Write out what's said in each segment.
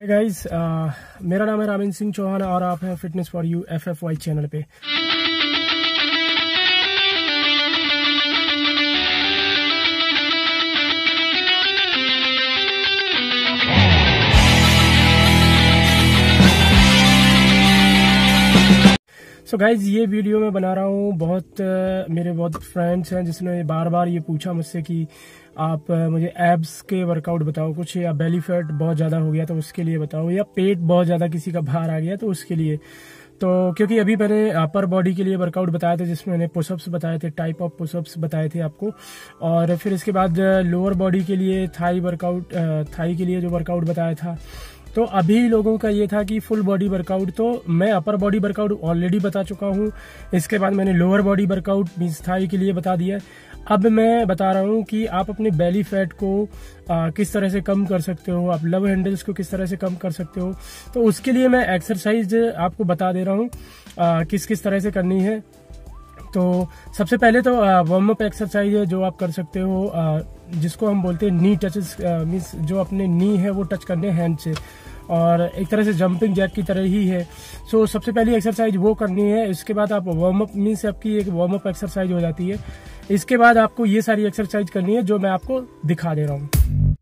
Guys मेरा नाम है रामिन सिंह चौहान और आप हैं fitness for you FFY channel पे। सो गाइज ये वीडियो मैं बना रहा हूँ मेरे बहुत फ्रेंड्स हैं जिसने बार बार ये पूछा मुझसे कि आप मुझे एब्स के वर्कआउट बताओ कुछ, या बेली फैट बहुत ज़्यादा हो गया तो उसके लिए बताओ, या पेट बहुत ज़्यादा किसी का बाहर आ गया तो उसके लिए। तो क्योंकि अभी मैंने अपर बॉडी के लिए वर्कआउट बताया था जिसमें मैंने पुशअप्स बताए थे, टाइप ऑफ पुशअप्स बताए थे आपको, और फिर इसके बाद लोअर बॉडी के लिए थाई के लिए जो वर्कआउट बताया था। तो अभी लोगों का ये था कि फुल बॉडी वर्कआउट, तो मैं अपर बॉडी वर्कआउट ऑलरेडी बता चुका हूँ। इसके बाद मैंने lower body workout means thigh के लिए बता दिया। अब मैं बता रहा हूँ कि आप अपने बेली फैट को किस तरह से कम कर सकते हो, आप लव हैंडल्स को किस तरह से कम कर सकते हो। तो उसके लिए मैं एक्सरसाइज आपको बता दे रहा हूँ किस किस तरह से करनी है। तो सबसे पहले तो वार्म अप एक्सरसाइज है जो आप कर सकते हो, जिसको हम बोलते हैं नी टचेस, मीन्स जो अपने नी है वो टच करने हैंड से, और एक तरह से जंपिंग जैक की तरह ही है। सो सबसे पहली एक्सरसाइज वो करनी है। इसके बाद आप वार्म अप मीन्स आपकी एक वार्म अप एक्सरसाइज हो जाती है। इसके बाद आपको ये सारी एक्सरसाइज करनी है जो मैं आपको दिखा दे रहा हूँ।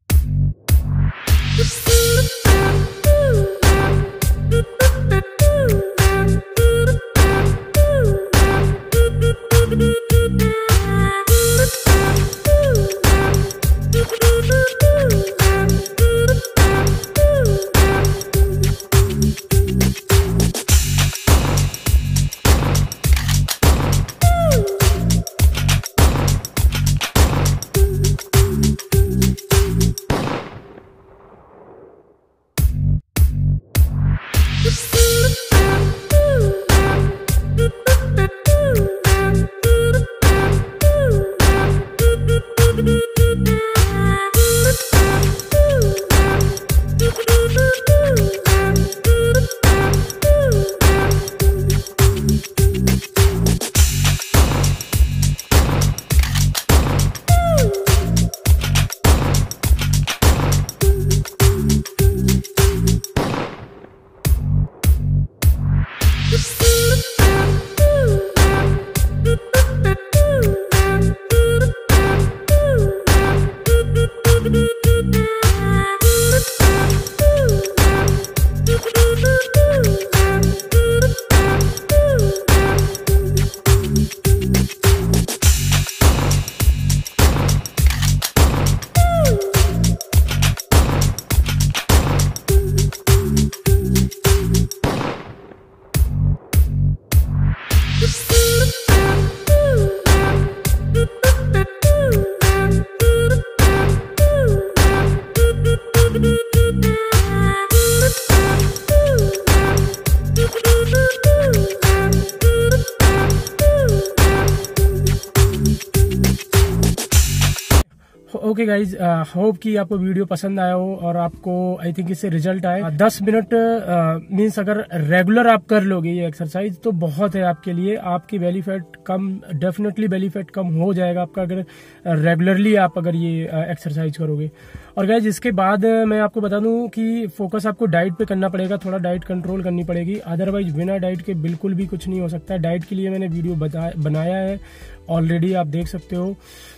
ओके गाइज, होप कि आपको वीडियो पसंद आया हो और आपको आई थिंक इससे रिजल्ट आए। 10 मिनट मीन्स अगर रेगुलर आप कर लोगे ये एक्सरसाइज तो बहुत है आपके लिए। आपकी बेली फैट कम, डेफिनेटली बेली फैट कम हो जाएगा आपका अगर रेगुलरली आप अगर ये एक्सरसाइज करोगे। और गाइज इसके बाद मैं आपको बता दूं कि फोकस आपको डाइट पे करना पड़ेगा, थोड़ा डाइट कंट्रोल करनी पड़ेगी, अदरवाइज बिना डाइट के बिल्कुल भी कुछ नहीं हो सकता। डाइट के लिए मैंने वीडियो बनाया है ऑलरेडी, आप देख सकते हो।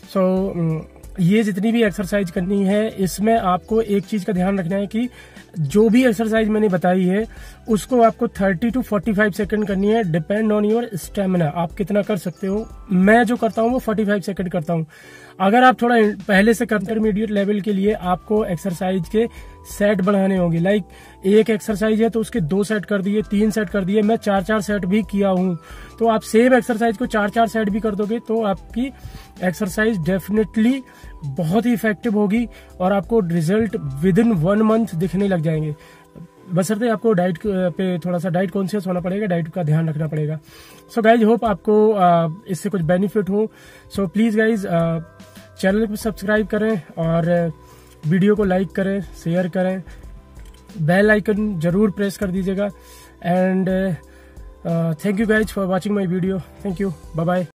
सो ये जितनी भी एक्सरसाइज करनी है इसमें आपको एक चीज का ध्यान रखना है कि जो भी एक्सरसाइज मैंने बताई है उसको आपको 30 to 45 सेकंड करनी है, डिपेंड ऑन योर स्टेमिना, आप कितना कर सकते हो। मैं जो करता हूँ वो 45 सेकंड करता हूँ। अगर आप थोड़ा पहले से इंटरमीडिएट लेवल के लिए आपको एक्सरसाइज के सेट बढ़ाने होंगे, लाइक एक एक्सरसाइज है तो उसके 2 सेट कर दिए, 3 सेट कर दिए, मैं 4-4 सेट भी किया हूँ। तो आप सेम एक्सरसाइज को 4-4 सेट भी कर दोगे तो आपकी एक्सरसाइज डेफिनेटली बहुत ही इफेक्टिव होगी और आपको रिजल्ट विद इन 1 मंथ दिखने लग जाएंगे। बशर्ते आपको डाइट पे थोड़ा सा डाइट कॉन्शियस होना पड़ेगा, डाइट का ध्यान रखना पड़ेगा। सो गाइज होप आपको इससे कुछ बेनिफिट हो। सो प्लीज गाइज चैनल को सब्सक्राइब करें और वीडियो को लाइक करें, शेयर करें, बेल आइकन जरूर प्रेस कर दीजिएगा। And thank you guys for watching my video. Thank you, bye bye.